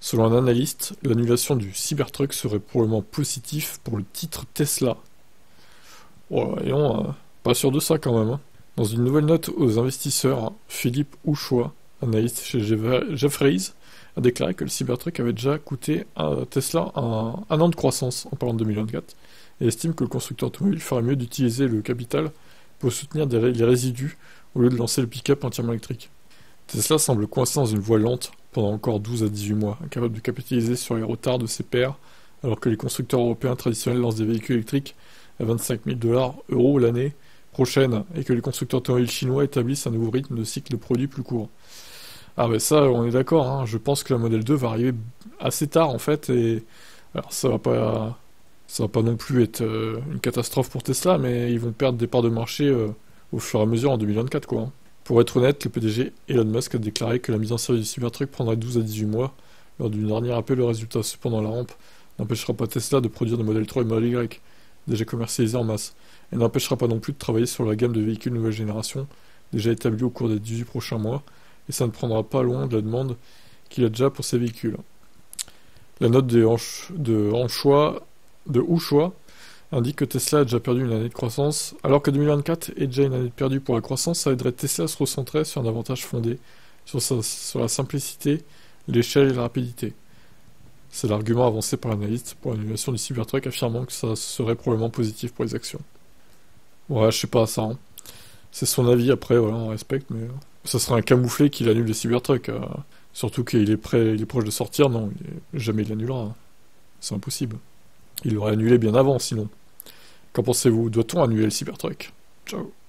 Selon un analyste, l'annulation du Cybertruck serait probablement positif pour le titre Tesla. Voyons, pas sûr de ça quand même, hein. Dans une nouvelle note aux investisseurs, Philippe Houchois, analyste chez Jefferies, a déclaré que le Cybertruck avait déjà coûté à Tesla un an de croissance en parlant de 2024 et estime que le constructeur automobile ferait mieux d'utiliser le capital pour soutenir les résidus au lieu de lancer le pick-up entièrement électrique. Tesla semble coincé dans une voie lente pendant encore 12 à 18 mois, incapable de capitaliser sur les retards de ses pairs, alors que les constructeurs européens traditionnels lancent des véhicules électriques à 25 000 € l'année prochaine, et que les constructeurs automobiles chinois établissent un nouveau rythme de cycle de produits plus court. Ah ben ça, on est d'accord, hein. Je pense que la Model 2 va arriver assez tard en fait, et alors ça va pas non plus être une catastrophe pour Tesla, mais ils vont perdre des parts de marché au fur et à mesure en 2024 quoi, hein. Pour être honnête, le PDG Elon Musk a déclaré que la mise en service du Cybertruck prendrait 12 à 18 mois lors du dernier appel au résultat. Cependant, la rampe n'empêchera pas Tesla de produire des Model 3 et Model Y, déjà commercialisés en masse. Elle n'empêchera pas non plus de travailler sur la gamme de véhicules nouvelle génération, déjà établie au cours des 18 prochains mois, et ça ne prendra pas loin de la demande qu'il a déjà pour ces véhicules. La note de Houchois indique que Tesla a déjà perdu une année de croissance, alors que 2024 est déjà une année perdue pour la croissance. Ça aiderait Tesla à se recentrer sur un avantage fondé sur la simplicité, l'échelle et la rapidité. C'est l'argument avancé par l'analyste pour l'annulation du Cybertruck, affirmant que ça serait probablement positif pour les actions. Ouais, je sais pas ça, hein. C'est son avis, après, voilà, on respecte, mais ça serait un camouflet qu'il annule le Cybertruck. Surtout qu'il est prêt, il est proche de sortir, non, jamais il l'annulera, hein. C'est impossible. Il l'aurait annulé bien avant, sinon. Qu'en pensez-vous? Doit-on annuler le Cybertruck? Ciao.